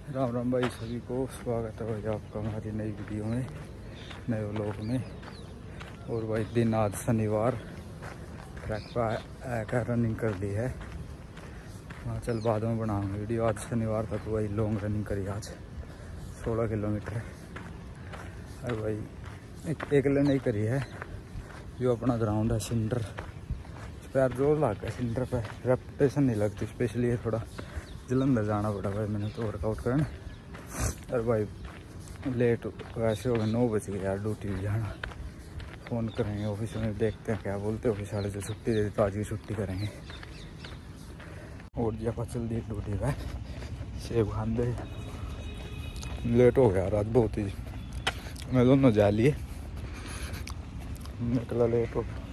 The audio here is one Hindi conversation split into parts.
राम राम भाई, सभी को स्वागत है भाई आपका हमारी नई वीडियो में, नए व्लॉग में। और भाई दिन आज शनिवार, ट्रैक पर आकर रनिंग कर ली है। हाँ चल बाद में बनाऊंगा वीडियो। आज शनिवार था तो भाई लॉन्ग रनिंग करी आज 16 किलोमीटर। और भाई अकेले नहीं करी है, जो अपना ग्राउंड है सिंडर, पैर जोर लग गया सिंडर पर, रेपुटेशन नहीं लगती। स्पेशली ये थोड़ा जलंधर जाना पड़ा भाई मैंने तो वर्कआउट करने। और भाई लेट वैसे हो गए, 9 बज गए यार, ड्यूटी भी जाना। फ़ोन करेंगे ऑफिस में, देखते हैं क्या बोलते हैं। ऑफिस वाले से छुट्टी दे दी तो आज की छुट्टी करेंगे। और जगह चल दी ड्यूटी का सेब खाने। लेट हो गया यार आज बहुत ही, मैं दोनों जा लिए, निकला लेट हो गया।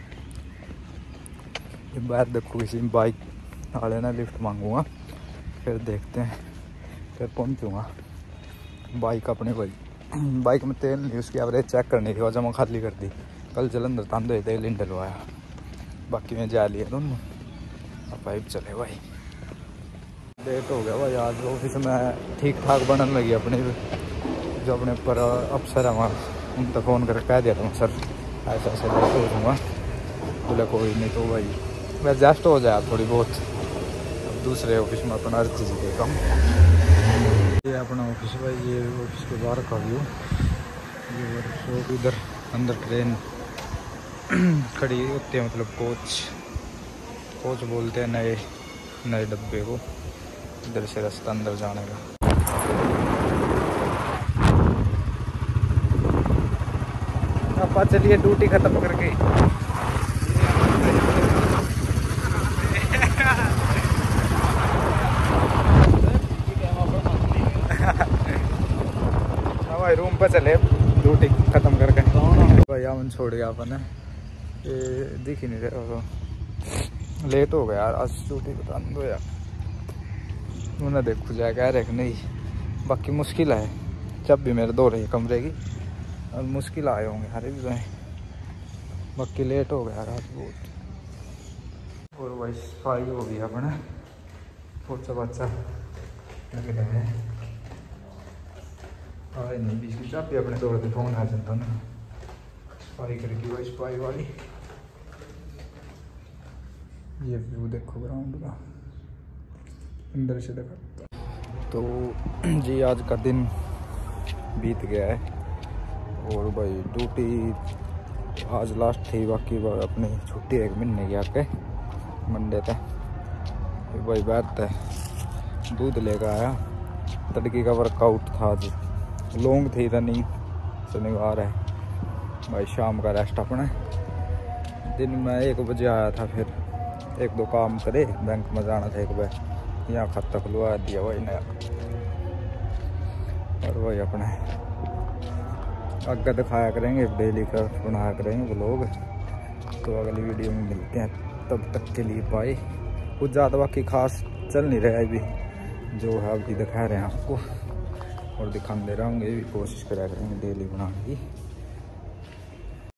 बाहर देखो किसी बाइक वाले ना लिफ्ट मांगूंगा, फिर देखते हैं, फिर पहुंचूंगा। बाइक अपने भाई बाइक में तेल नहीं, उसकी एवरेज चेक करनी थी, वजह मैं खाली कर दी। कल जलंधर तांदे तेल इन डलवाया, बाकी मैं जा लिया दोनों। अब पाइप चले भाई। लेट हो गया भाई आज ऑफिस में, ठीक ठाक बनने लगी अपनी। जो अपने पर अफसर है वहाँ, उन तक फ़ोन करके कह दिया था सर ऐसा ऐसा लेट हो जाऊँगा। बोले कोई नहीं, तो भाई एडजस्ट हो जाए थोड़ी बहुत। दूसरे ऑफिस में अपना हर चीज़ के काम। ये अपना ऑफिस भाई, ये ऑफिस के बाहर का व्यू। ये वर्कशॉप, इधर अंदर ट्रेन खड़ी होती है, मतलब कोच बोलते हैं नए नए डब्बे को। इधर से रास्ता अंदर जाने का। आप चलिए ड्यूटी ख़त्म करके। भाई रूम पर चले ड्यूटी ख़त्म करके। भाई हम छोड़ गया अपन, ये दिख ही नहीं रहा तो लेट हो गया यार आज ड्यूटी बता दो यार। उन्हें देखो जाए कह रहे कि नहीं, बाकी मुश्किल है। जब भी मेरे दो रही कमरे की, और मुश्किल आए होंगे हरे भी गए। बाकी लेट हो गया आज बहुत। और भाई सफाई हो गई अपने, पोचा बच्चा लग रहा है। नहीं बीच चाबी अपने दौड़ते फोन आ जाता ना। सफाई करके भाई सफाई वाली। ये व्यू देखो ग्राउंड का, अंदर से देखा तो जी आज का दिन बीत गया है। और भाई ड्यूटी आज लास्ट थी, बाकी अपनी छुट्टी 1 महीने की आके मंडे तक। भाई बात है दूध लेकर आया, तड़की का वर्कआउट था आज, लॉन्ग थी रनिंग, शनिवार है भाई। शाम का रेस्ट अपने, दिन में 1 बजे आया था। फिर 1-2 काम करे, बैंक में जाना था 1 बजे, यहाँ खाता खुलवा दिया भाई नया। और भाई अपने आगे दिखाया करेंगे, डेली का बनाया करेंगे व्लॉग। तो अगली वीडियो में मिलते हैं, तब तक के लिए बाय। कुछ ज़्यादा बाकी खास चल नहीं रहा है अभी, जो है अभी दिखा रहे हैं आपको और दिखाने दे रहा हूँ। ये भी कोशिश करा करेंगे डेली बनाने की।